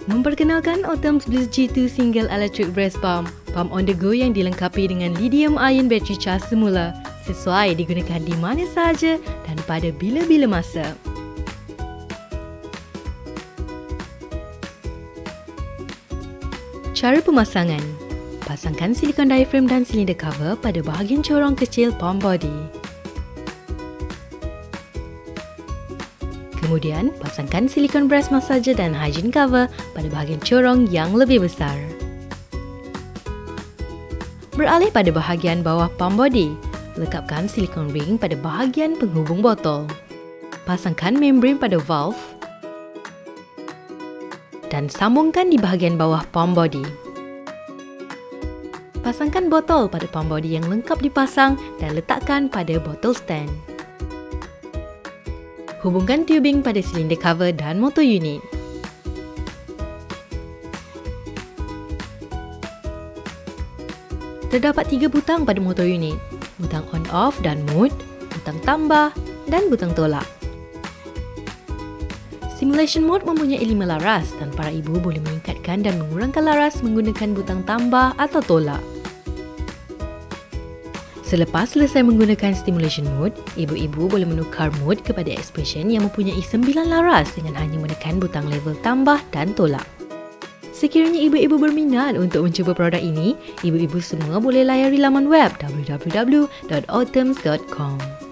Memperkenalkan Autumnz Bliss G2 Single Electric Breast Pump, pump on the go yang dilengkapi dengan lithium-ion battery cas semula, sesuai digunakan di mana sahaja dan pada bila-bila masa. Cara pemasangan: pasangkan silikon diaphragm dan silinder cover pada bahagian corong kecil pump body. Kemudian, pasangkan silikon breast massager dan hygiene cover pada bahagian corong yang lebih besar. Beralih pada bahagian bawah pump body, lekapkan silikon ring pada bahagian penghubung botol. Pasangkan membrane pada valve dan sambungkan di bahagian bawah pump body. Pasangkan botol pada pump body yang lengkap dipasang dan letakkan pada botol stand. Hubungkan tubing pada silinder cover dan motor unit. Terdapat 3 butang pada motor unit, butang on-off dan mode, butang tambah dan butang tolak. Stimulation mode mempunyai 5 laras dan para ibu boleh meningkatkan dan mengurangkan laras menggunakan butang tambah atau tolak. Selepas selesai menggunakan stimulation mode, ibu-ibu boleh menukar mode kepada expansion yang mempunyai 9 laras dengan hanya menekan butang level tambah dan tolak. Sekiranya ibu-ibu berminat untuk mencuba produk ini, ibu-ibu semua boleh layari laman web www.autumnz.com.